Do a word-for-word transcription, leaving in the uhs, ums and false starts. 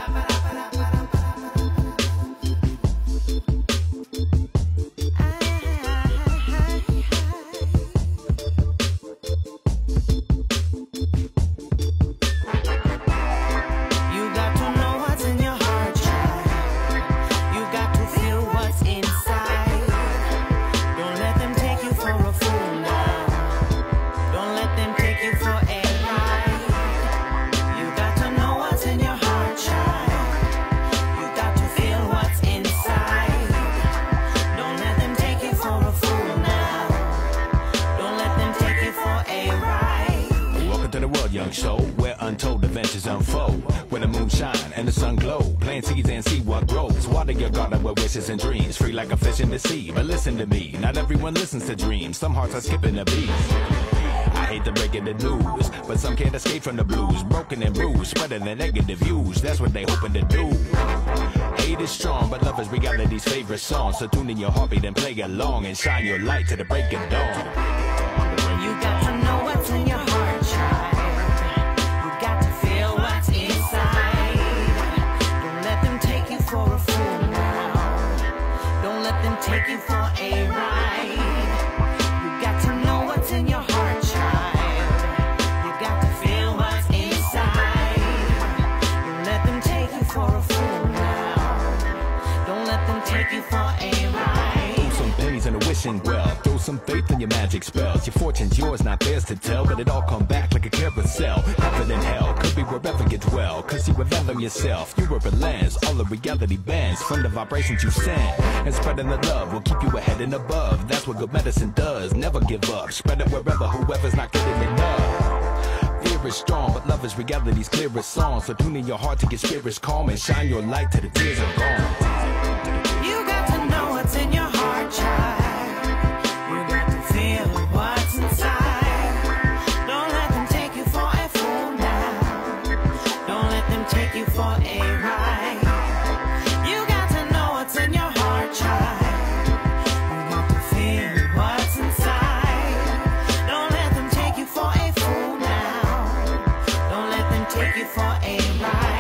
Young soul, where untold adventures unfold. When the moon shine and the sun glow, plant seeds and see what grows. Water your garden with wishes and dreams, free like a fish in the sea. But listen to me, not everyone listens to dreams. Some hearts are skipping a beat. I hate to break it the news, but some can't escape from the blues. Broken and bruised, spreading the negative views. That's what they hoping to do. Hate is strong, but love is reality's favorite song. So tune in your heartbeat and play along and shine your light to the break of dawn. You got to know what's in your heart, child. Take you for a ride. You got to know what's in your heart, child. You got to feel what's inside. Don't let them take you for a fool now. Don't let them take you for a ride. Throw some pennies in a wishing well. Throw some faith in your magic spells. Your fortune's yours, not theirs to tell. But it all come back like a carousel. Heaven and hell could be wherever you dwell. Cause you reveal yourself. You were a lens. All the reality bends from the vibrations you send. And spreading the love will keep you ahead and above. That's what good medicine does. Never give up. Spread it wherever, whoever's not getting enough. Fear is strong, but love is reality's clearest song. So tune in your heart to get spirits calm and shine your light till the tears are gone. You got to know what's in your heart, child. You got to feel what's inside. Don't let them take you for a fool now. Don't let them take you for a ride. You got to know what's in your heart, child. You got to feel what's inside. Don't let them take you for a fool now. Don't let them take you for a ride.